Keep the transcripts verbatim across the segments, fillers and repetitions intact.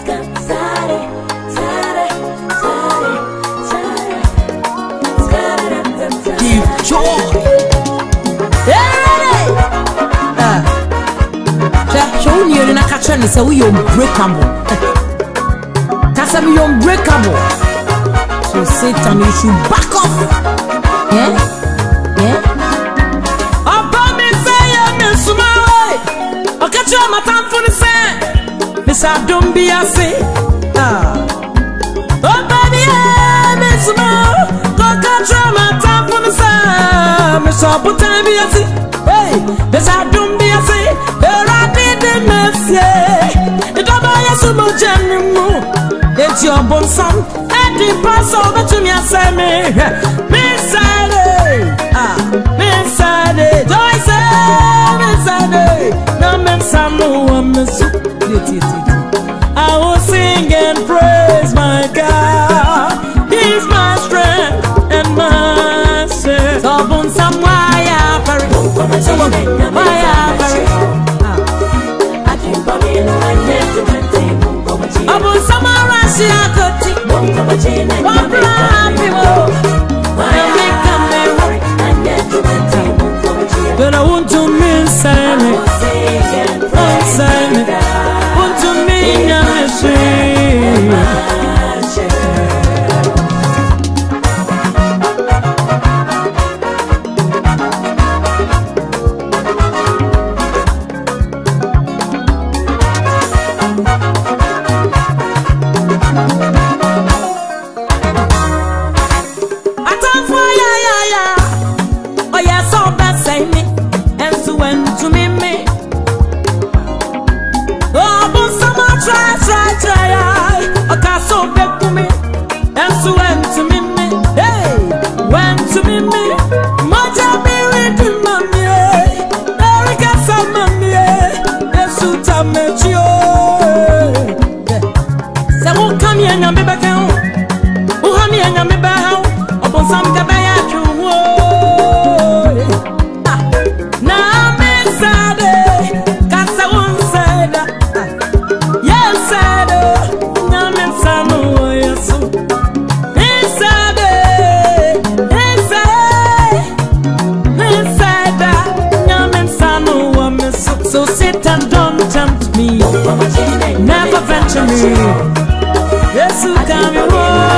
Give joy. Show me you're not catching this. We unbreakable. That's a me unbreakable. So Satan, you should back off. Yeah, yeah. Abba me say me smile. Okay, try my time for the same. Miss I don't be a say. Ah. Oh baby, me smile. Okay, try my time for the same. Miss I put time be a say. Hey, miss I don't be a say. It don't buy a so much anymore. It's your bon son. And the pass over to me and say me. Miss Sade. Ah, Miss Sade. Joy say, Miss Sade. No man, some no one, Miss. I will sing and praise my God. He's my strength and my strength. So bon some wire for it. Wire for it. Abu Samara Siakoti, one blind people, and we come there. But I want to miss Simon, oh Simon, want to meet So Satan don't tempt me, never venture me. Yes, you can be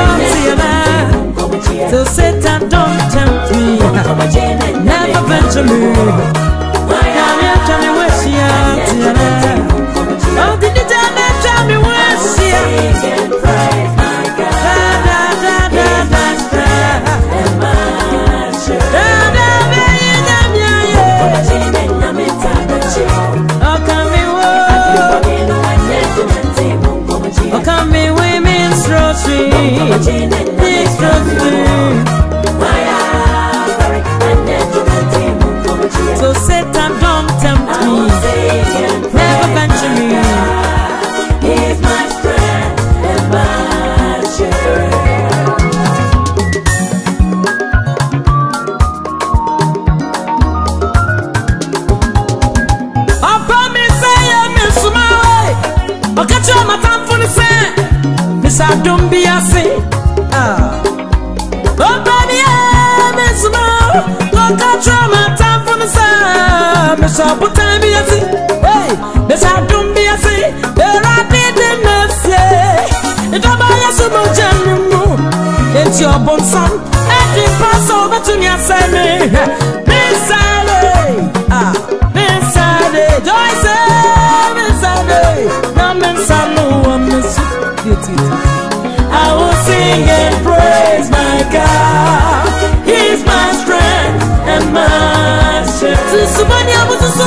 wrong, so Satan don't tempt me, never venture me. Come here, tell me where she is. Oh, did you tell me, tell me where she is? So Satan don't tempt me, never venture me. He's my strength and my strength. I promise I miss my way. I'll catch you my time for the same. Miss I don't be a say. Ah. Oh baby, I miss my. I'll catch you my time for the same. Miss I put time be a say. Hey, miss I don't be a say. There I didn't say. It don't buy a so much anymore. It's your bon son. And the pass over to me and say me. Miss Sade. Ah, Miss Sade. Joy say, Miss Sade. Now Miss Sade, no one miss it. I will sing and praise my God. He's my strength and my strength.